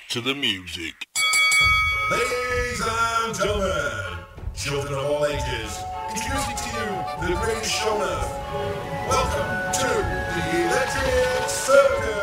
to the music. Ladies and gentlemen, children of all ages, introducing to you the greatest show on earth. Welcome to the Electric Circus.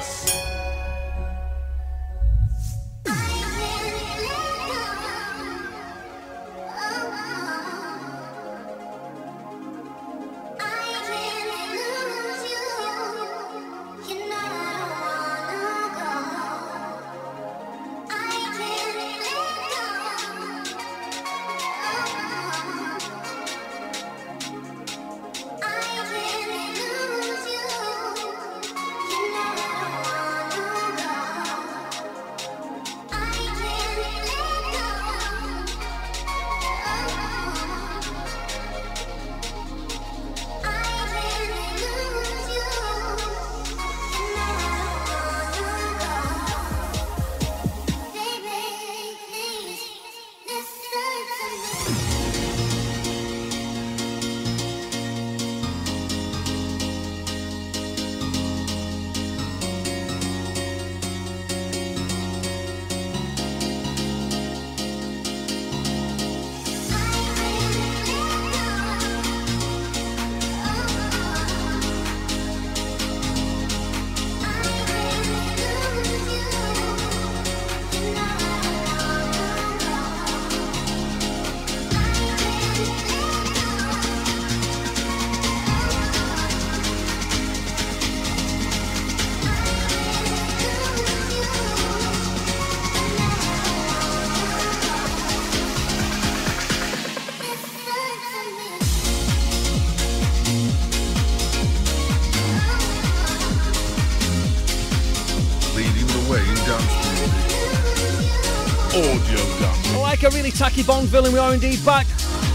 Like a really tacky Bond villain, we are indeed back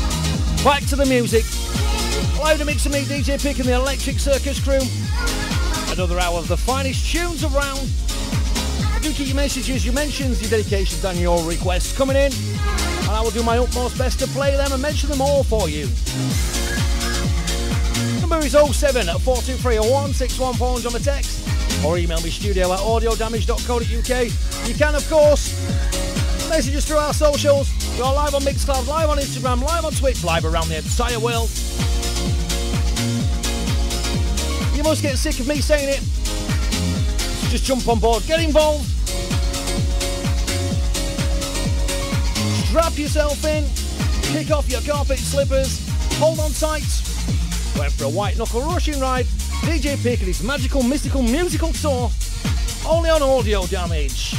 to the music. Live to mix of me, DJ Pick and the Electric Circus crew. Another hour of the finest tunes around. Do keep your messages, your mentions, your dedications and your requests coming in, and I will do my utmost best to play them and mention them all for you. Number is 07 423 1614 on the text, or email me studio@audiodamage.co.uk. You can, of course, message us through our socials. We are live on Mixcloud, live on Instagram, live on Twitch, live around the entire world. You must get sick of me saying it. So just jump on board, get involved. Strap yourself in, kick off your carpet slippers, hold on tight. We're for a white knuckle rushing ride. DJ Pick and his magical, mystical, musical tour, only on Audio Damage.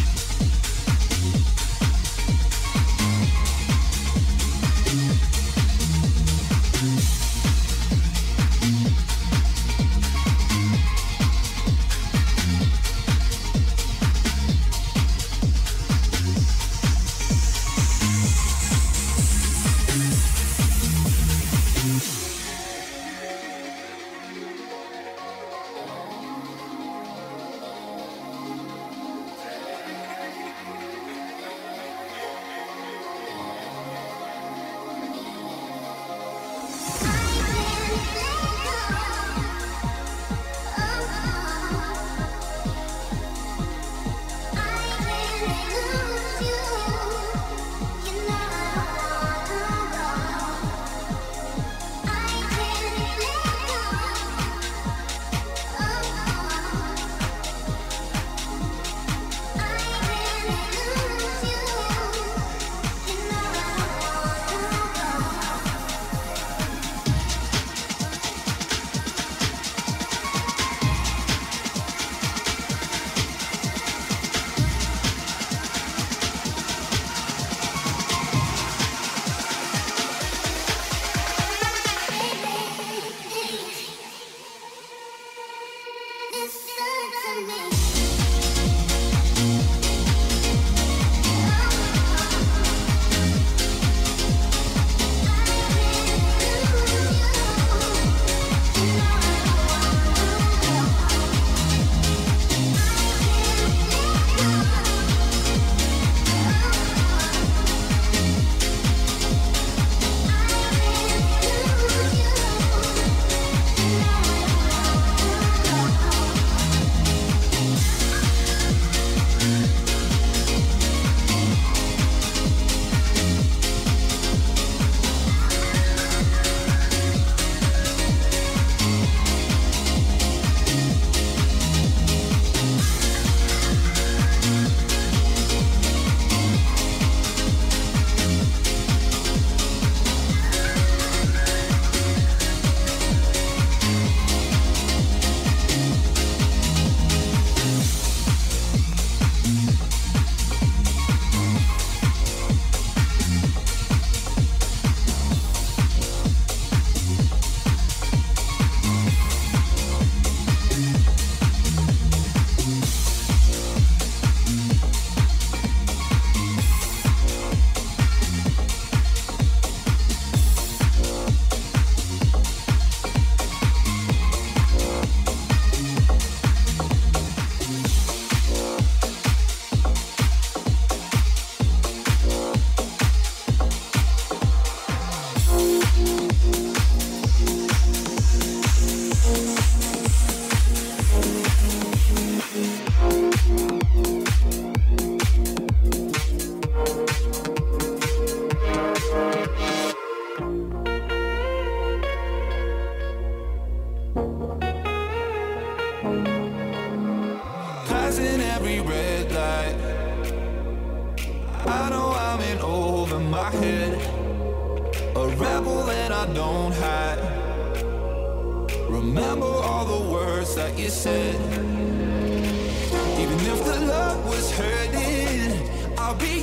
every red light. I know I'm in over my head, a rebel and I don't hide. Remember all the words that you said. Even if the love was hurting, I'll be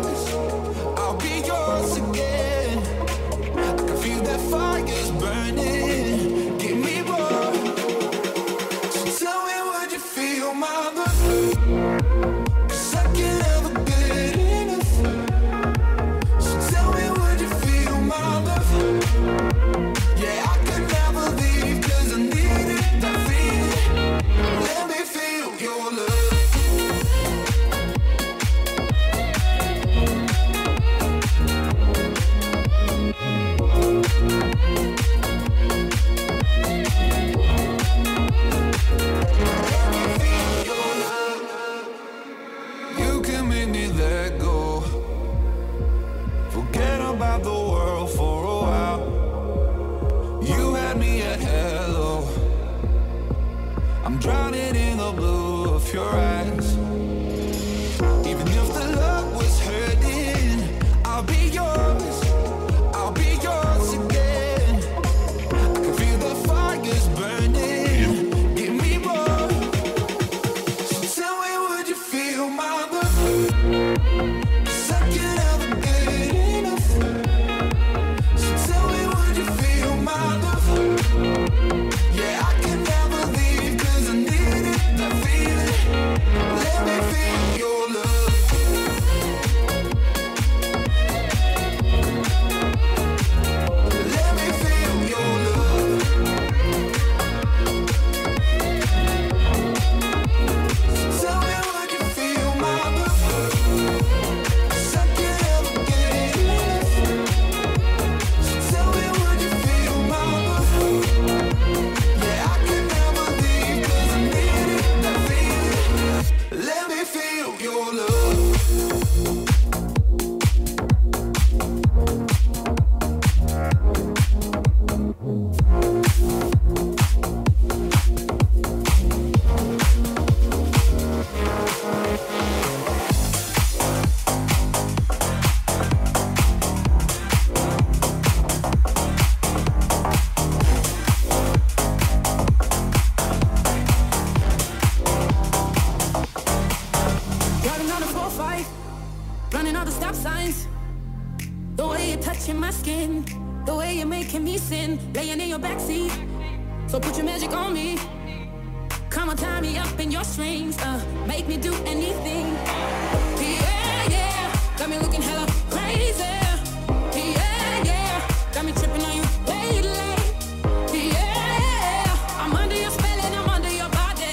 yours again. I can feel that fire's burning. Give me more. So tell me, would you feel my love? 'Cause I can't never get enough. So tell me, would you feel my love? Yeah, I could never leave 'cause I needed that feeling. Let me feel your love. You can make me let go, forget about the world for a while. You had me at hello, I'm drowning in the blue of your eyes. Even if the love was hurting, I'll be yours again. I can feel the fire's burning. Give me more. So tell me, would you feel my love? 'Cause I can't ever get enough. So tell me, would you feel my love? Yeah, I can never leave 'cause I needed that feeling. Let me feel your love. Let me feel your love. So tell me, would you feel my love? 'Cause I can't ever get enough. So tell me, would you feel my love? Yeah, I can never leave 'cause I needed that feeling. Let me feel your love. Driving on a 4-5, running all the stop signs. The way you're touching my skin, the way you're making me sin, laying in your backseat. So put your magic on me. Come on, tie me up in your strings. Make me do anything. Yeah, yeah, got me looking hella crazy. Yeah, yeah, got me tripping on you lately. Yeah, I'm under your spell and I'm under your body.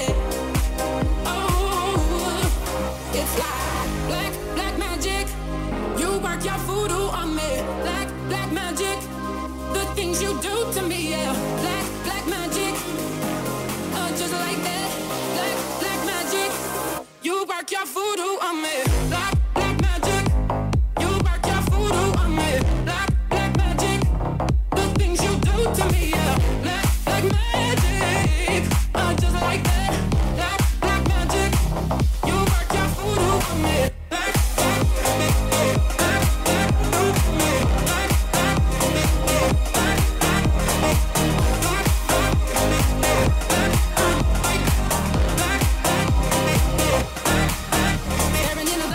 Oh, it's like black magic. You work your voodoo on me. Black magic. The things you do to me, yeah. Black magic. Just like that. Black magic. You work your voodoo on me. Black magic. You work your voodoo on me. Black magic. The things you do to me, yeah. Black magic. Just like that. Black magic. You work your voodoo on me. Staring in the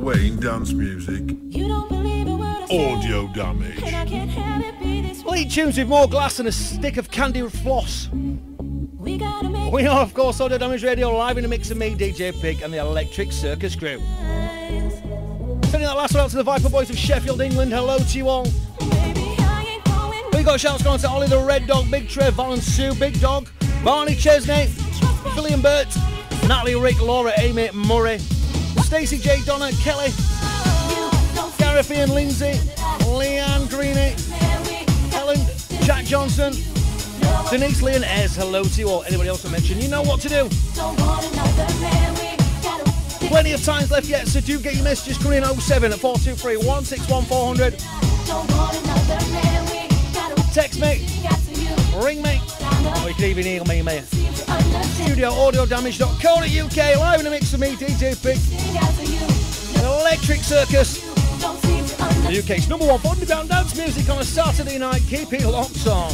way in dance music. Audio Damage. Lead tunes with more glass and a stick of candy floss. We are, of course, Audio Damage Radio, live in a mix of me, DJ Pig, and the Electric Circus crew. Sending that last one out to the Viper Boys of Sheffield, England. Hello to you all. We got shouts going to Ollie the Red Dog, Big Trev, Val and Sue, Big Dog, Barney Chesney, Philly and Bert, Natalie, Rick, Laura, Amy, Murray, Stacey J, Donna, Kelly, Gareth Ian, Lindsay, Leanne Greeny, Helen, Jack Johnson, Denise Lee and Ez. Hello to you all. Anybody else to mention, you know what to do. Plenty of times left yet, so do get your messages coming in 07 at 423 161 400. Text me, ring me, or you can even email me. Studio audiodamage.co.uk, live in a mix of me, DJ Pig, Electric Circus, the UK's #1 for underground dance music on a Saturday night. Keep it locked on.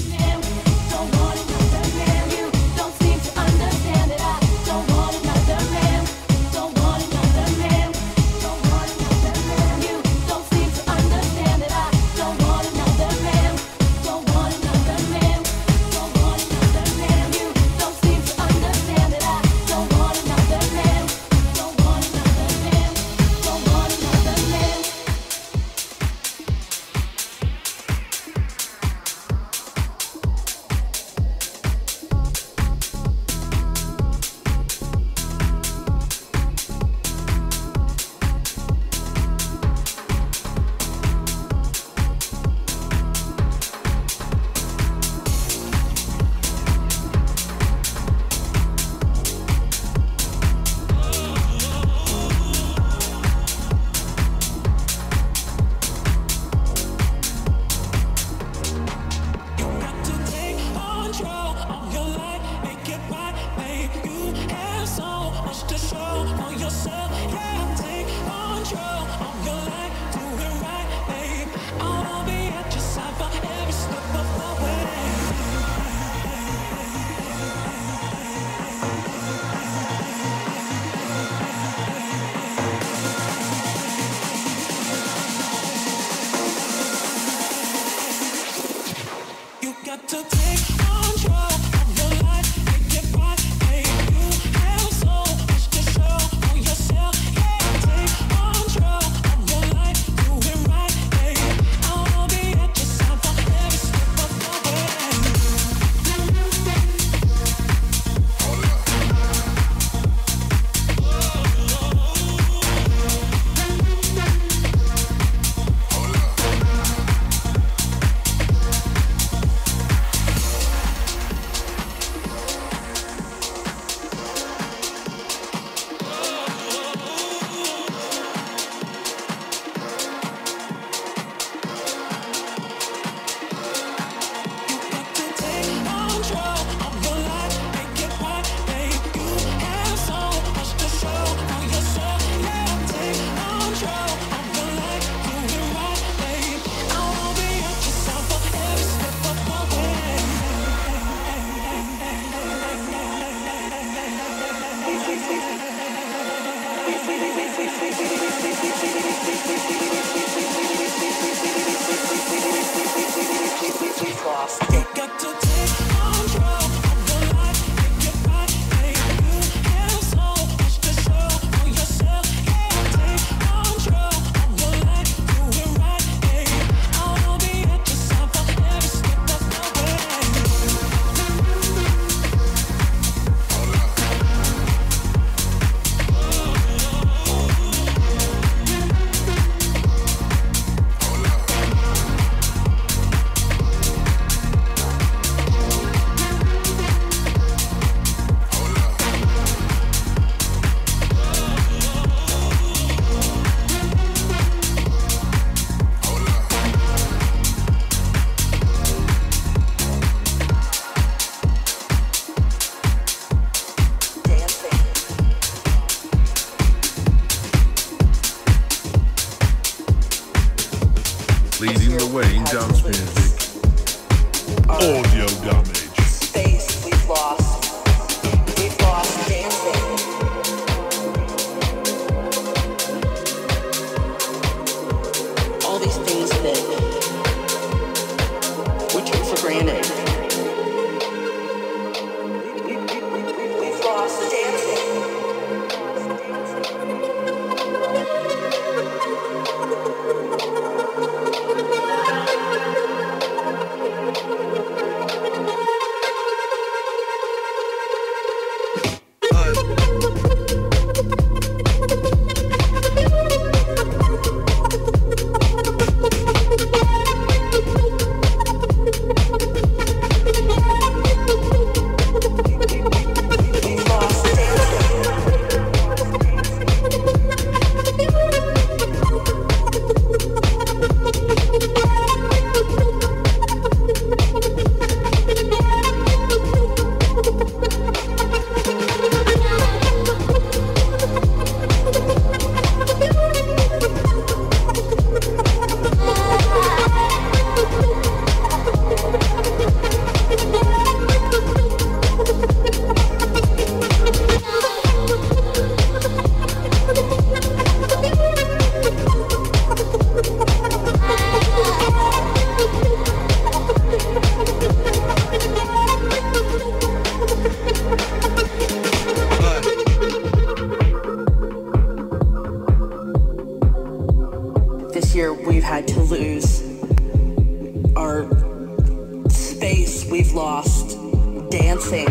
Leading the way in dance music. Audio Damage. Space we've lost. We've lost dancing. year we've had to lose our space, we've lost dancing.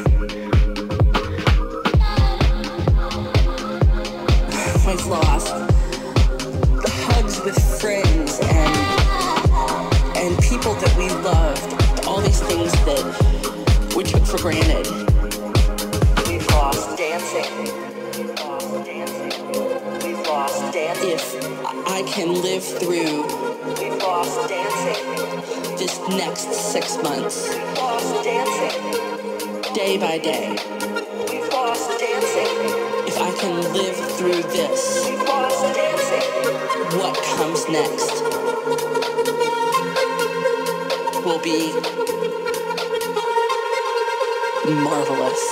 We've lost the hugs with friends and people that we loved, all these things that we took for granted. We've lost dancing. We've lost dancing. If I can live through, we've lost dancing. This next 6 months, we've lost dancing. Day by day, we've lost dancing. If I can live through this, we've lost dancing. What comes next will be marvelous.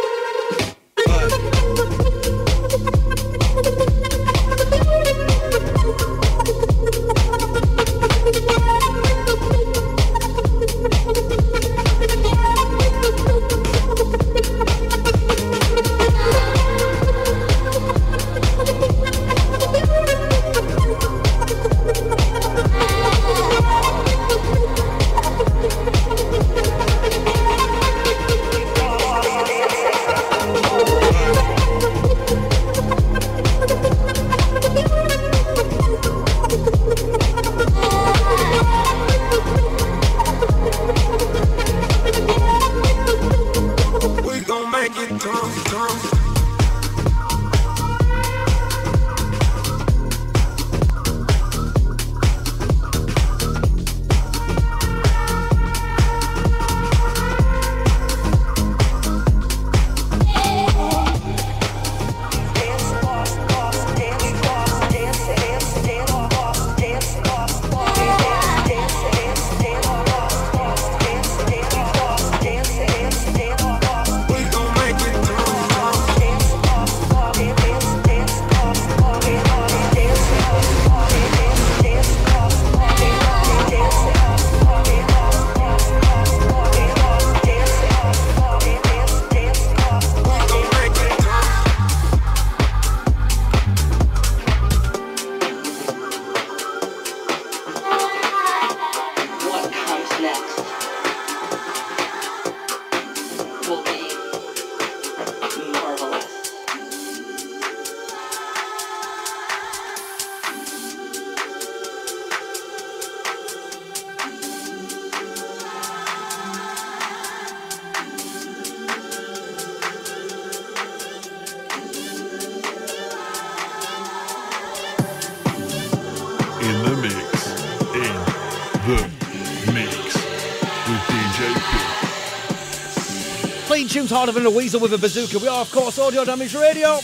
Tunes harder than a weasel with a bazooka. We are, of course, Audio Damage Radio.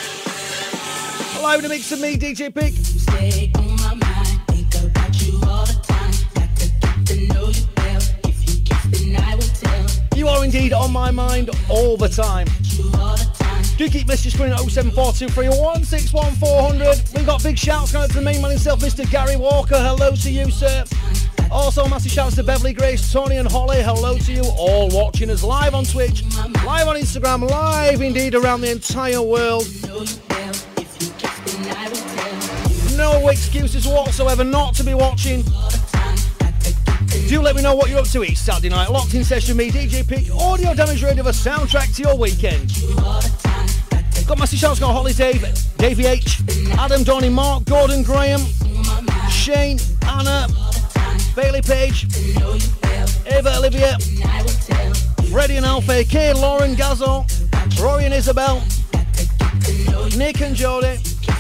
Live in the mix of me, DJ Pick. Stay on my mind, think about you all the time. Got to get to know you well. If you kiss, then I will tell. You are indeed on my mind all the time. You all the time. Do keep messages coming at 07423 161 400. We've got big shouts going out to the main man himself, Mr. Gary Walker. Hello to you, sir. Also, massive shouts to Beverly Grace, Tony and Holly. Hello to you all watching us live on Twitch, live on Instagram, live indeed around the entire world. No excuses whatsoever not to be watching. Do let me know what you're up to each Saturday night. Locked in session, me, DJ Pick, Audio Damage Radio, the soundtrack to your weekend. Got massive shouts going Holly Dave, Davey H, Adam, Donny, Mark, Gordon, Graham, Shane, Anna, Bailey Page, Ava Olivia, Freddie and Alfie, Kay, Lauren, Gazzo, Rory and Isabel, Nick and Jody.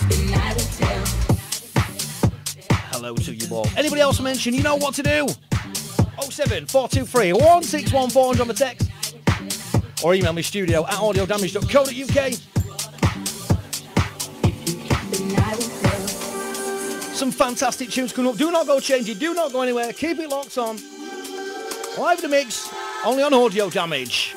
Hello to you all. Anybody else mention, you know what to do. 07423 161 400 on the text. Or email me studio at audiodamage.co.uk. Some fantastic tunes coming up. Do not go changing. Do not go anywhere. Keep it locked on. Live in the mix. Only on Audio Damage.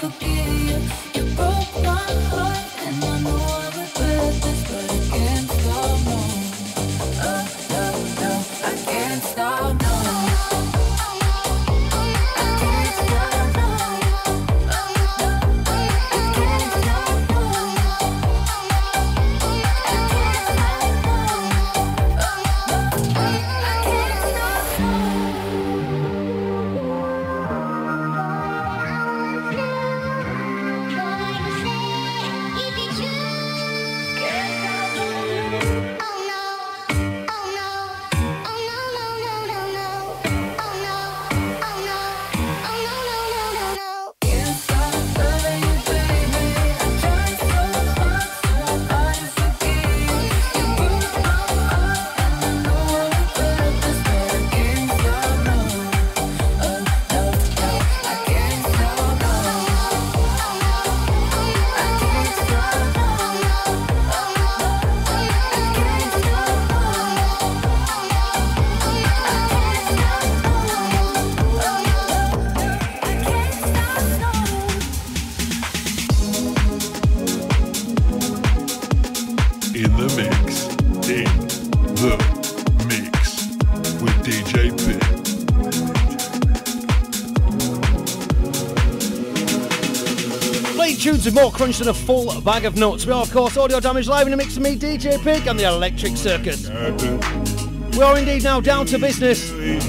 Tunes with more crunch than a full bag of nuts. We are, of course, Audio Damage live in a mix of me, DJ Pig, and the Electric Circus. We are indeed now down to business.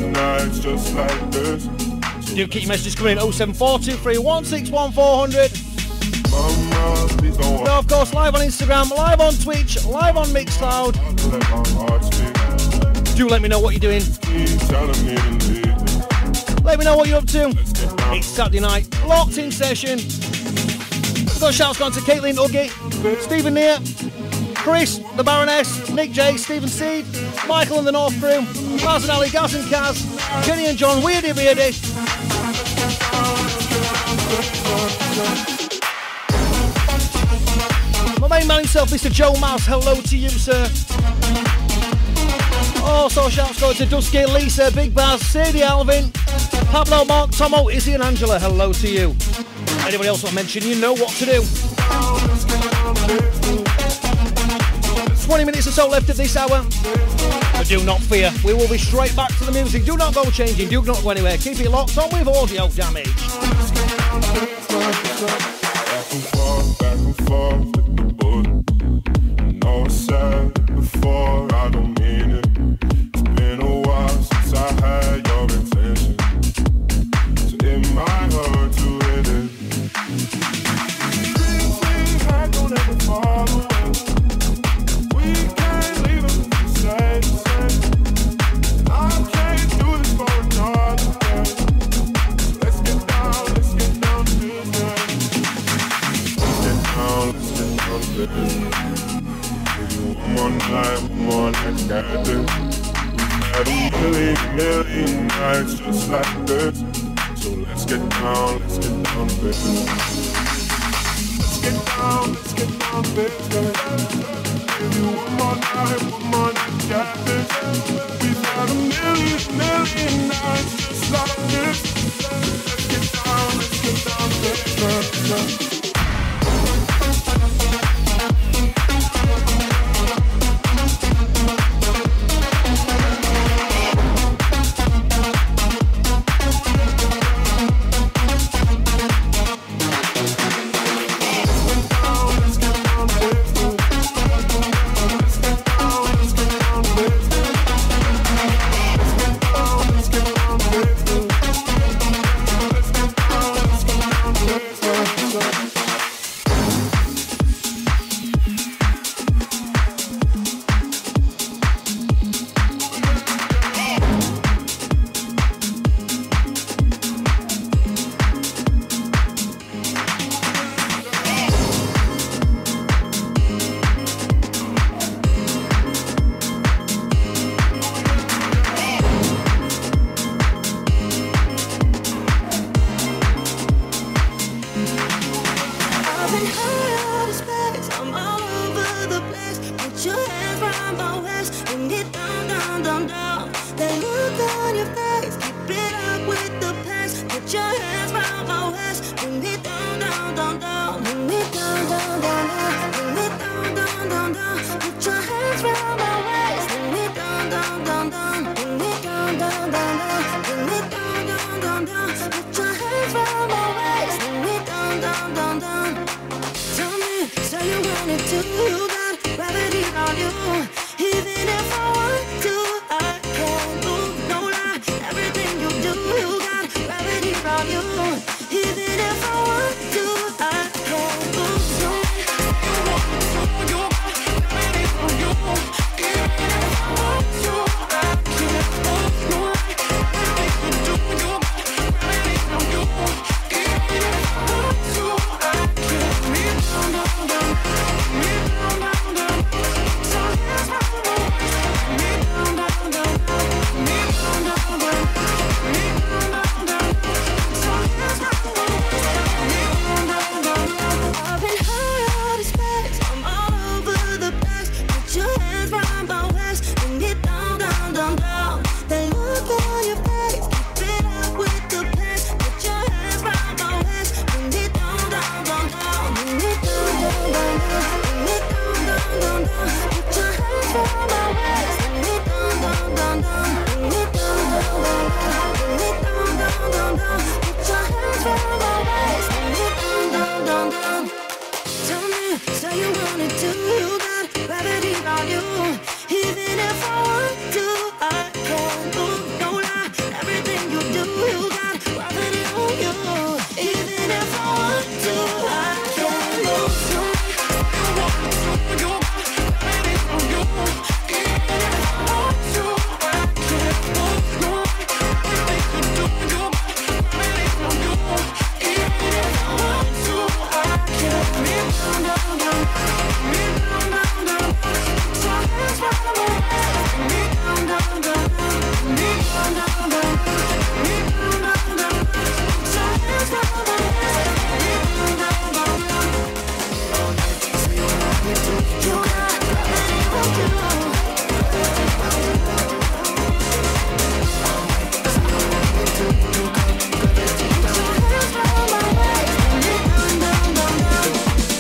Do keep your messages coming in 07423 161 400. We are, of course, live on Instagram, live on Twitch, live on Mixcloud. Do let me know what you're doing. Let me know what you're up to. It's Saturday night, locked in session. We've got shouts gone to Caitlin Uggy, Stephen Neer, Chris, the Baroness, Nick J, Stephen Seed, Michael and the North Crew, Maz and Ali, Gaz and Kaz, Jenny and John, Weirdy Weirdy. My main man himself, Mr. Joe Mouse, hello to you, sir. Also shouts go to Dusky, Lisa, Big Baz, Sadie Alvin, Pablo, Mark, Tomo, Izzy and Angela, hello to you. Anybody else want to mention, you know what to do. 20 minutes or so left of this hour. But do not fear, we will be straight back to the music. Do not go changing, do not go anywhere. Keep it locked on with Audio Damage. Back and forth, with the button. I know I said it before, I don't mean it. It's been a while since I had your attention, so it might hurt to hit it. Things I don't ever fall away. We can't leave it the same. I can't do this for another day. Let's get down to business. Let's get down to business. Give you one more night, got this. We've had a million nights just like this. So let's get down to business. Let's get down to business. Give you one more night, got this. We've had a million nights just like this. Let's get down to business. Put your hands round my waist, bring me down, down. down, down. Bring me down, down, down, down. Bring me down, down, down, down. Put your hands round my waist. Bring me down, down, down, down. Bring me down, down, down, down. Bring me down, down, down, down. Put your hands round my waist. Bring me down, down, down, down. Tell me, so you wanted to. You got gravity on you. Even if I want to, I can't move. No lie, everything you do, you got gravity on you. Even if I want to, I can't move. So you want to, you got gravity on you. Even if I want to, I can't move. No lie, everything you do, you got gravity on you. Even if I want to, I can't. Me down, down, down. Me down, down, down. So here's my voice. Me down, down, down. Me down, down, down. Me down, down, down. So here's my voice. Me down, down, down. I've been high out of space. I'm all over the place. Put your hands round my waist. Bring it down, down, down, down. That look on your face. Keep it up with the pace. Put your hands round my waist. Bring it down, down, down, down. Bring it down, down, down, down. Bring it down, down, down, down. Put your hands round my waist. Bring it down, down, down, down. Bring it down, down, down, down. Bring it down, down, down, down. Put your hands round my waist. Bring it down, down, down, down. Tell me, so you wanted to. You got gravity on you. Even if I want to, I can't move. No lie, everything you do, you got gravity on you. Even if I want to, I can't move. So you want to, you got gravity on you. Even if I want to, I can't move. No lie, everything you do, you got gravity on you. Even if I want to, I can't. Me down, down, down. Me down, down, down. So here's my voice. Me down, down, down. Me down, down, down. Me down, down, down. So here's my voice. Me down, down, down. You got gravity on you. So here's my voice. Me down, down, down, down.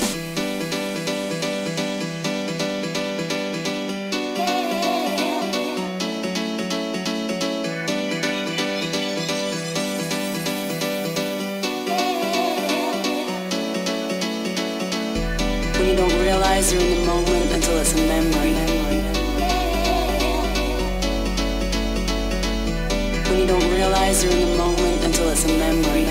When you don't realize you're in the moment until it's a memory. When you don't realize you're in the moment until it's a memory.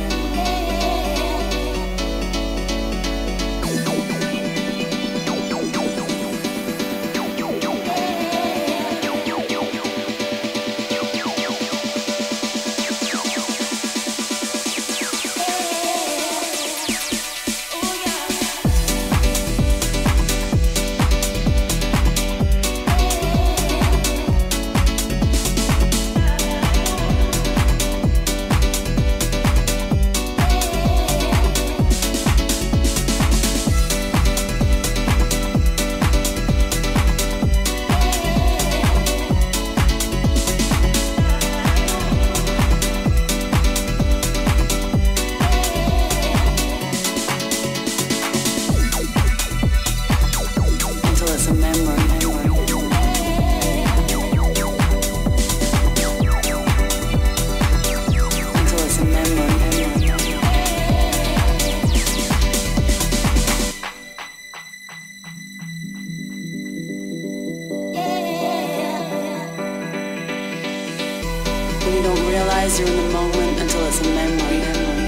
When you don't realize you're in the moment until it's a memory.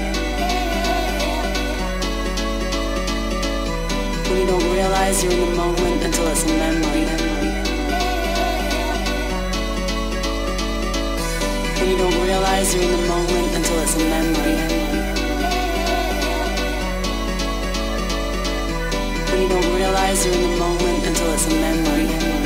When you don't realize you're in the moment until it's a memory. When you don't realize you're in the moment until it's a memory. When you don't realize you're in the moment until it's a memory.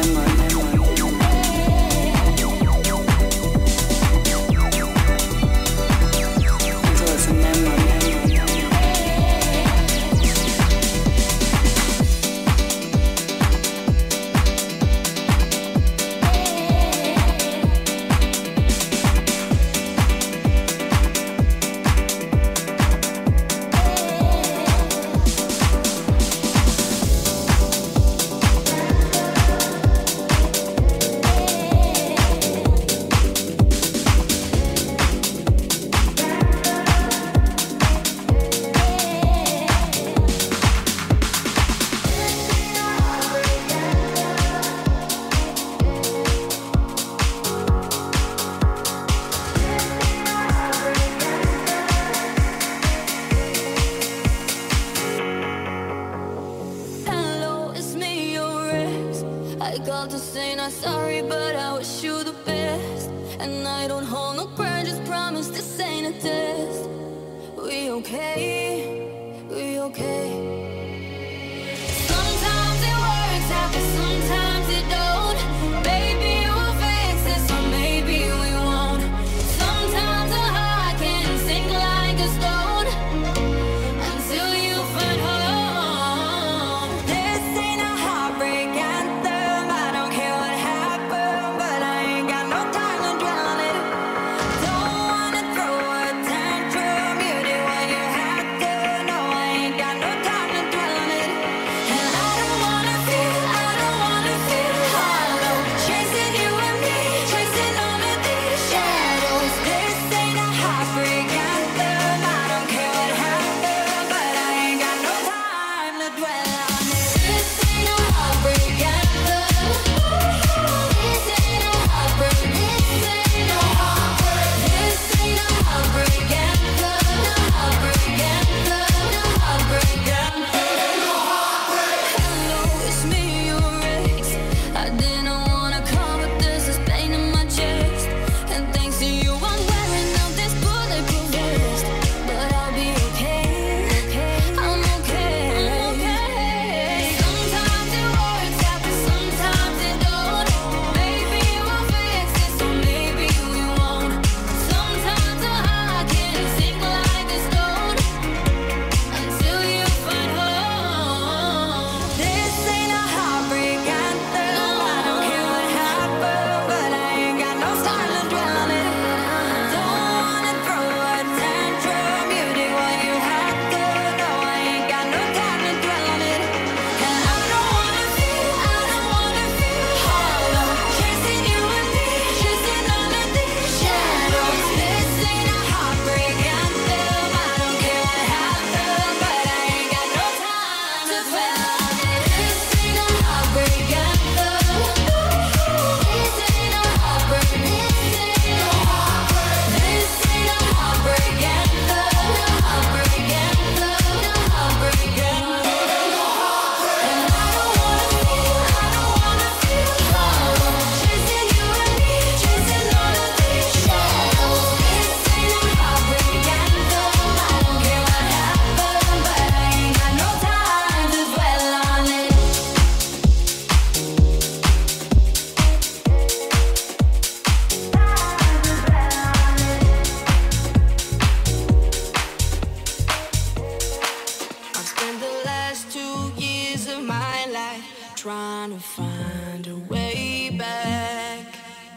trying to find a way back.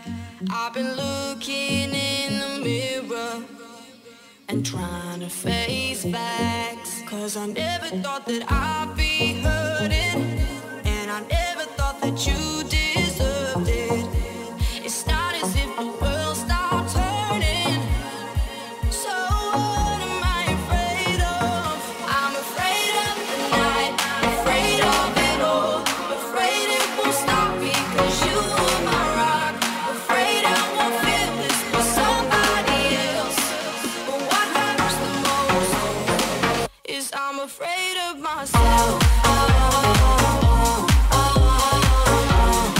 I've been looking in the mirror and trying to face facts. 'Cause I never thought that I'd be hurting, and I never thought that you deserved it. It's not as if the world stopped turning. So what am I afraid of? I'm afraid of the night, afraid of it all, afraid it won't stop me 'cause you are my rock, afraid I won't feel this for somebody else. But what hurts the most is I'm afraid of myself.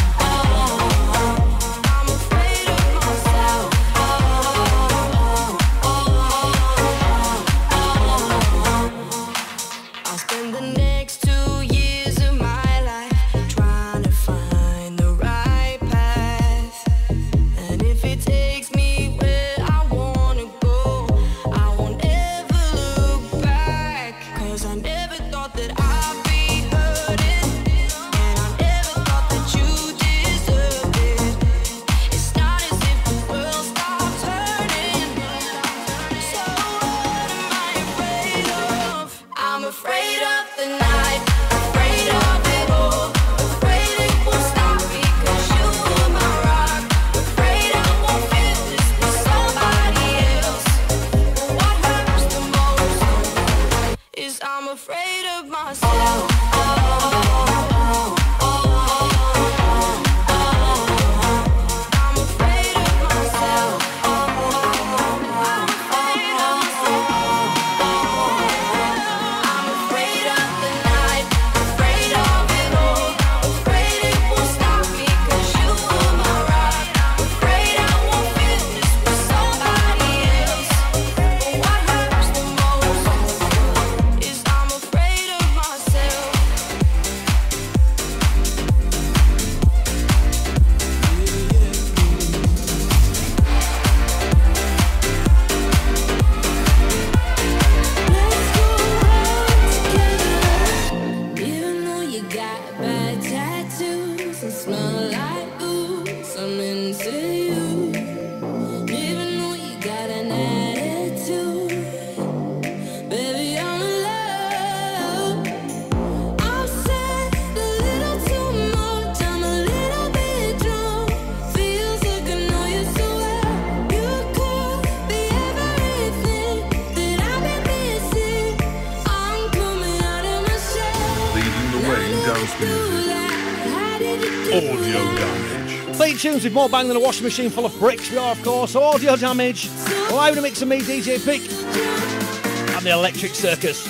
Complete tunes with more bang than a washing machine full of bricks. We are, of course, Audio Damage, live in a mix of me, DJ Pick, and the Electric Circus.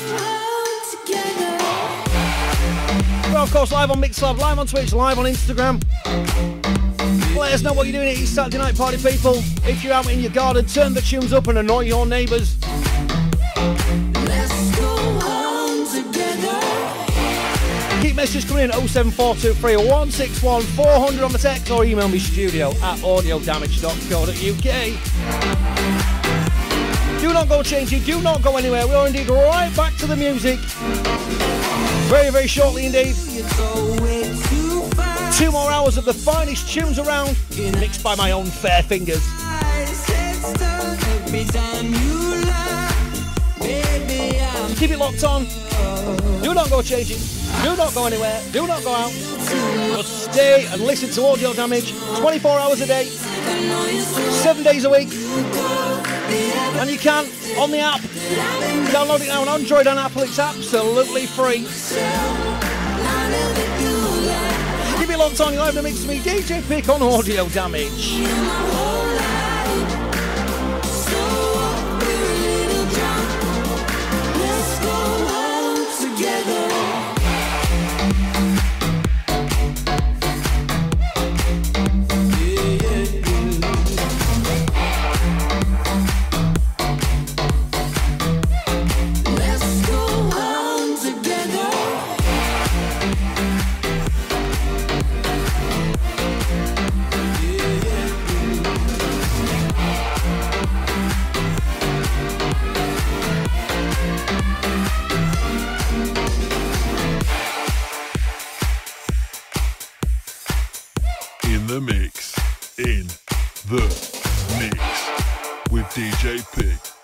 We're, of course, live on Mixlab, live on Twitch, live on Instagram. Let us know what you're doing at your Saturday night party, people. If you're out in your garden, turn the tunes up and annoy your neighbours. Keep messages coming in 07423 161 400 on the text, or email me studio@audiodamage.co.uk. Do not go changing, do not go anywhere. We are indeed right back to the music. Very, very shortly indeed. 2 more hours of the finest tunes around, mixed by my own fair fingers. Keep it locked on. Do not go changing. Do not go anywhere. Do not go out. Just stay and listen to Audio Damage 24 hours a day, 7 days a week. And you can on the app. Download it now on Android and Apple. It's absolutely free. Keep it locked on. You'll have to mix me, DJ Pick, on Audio Damage. In the mix with DJ Pick.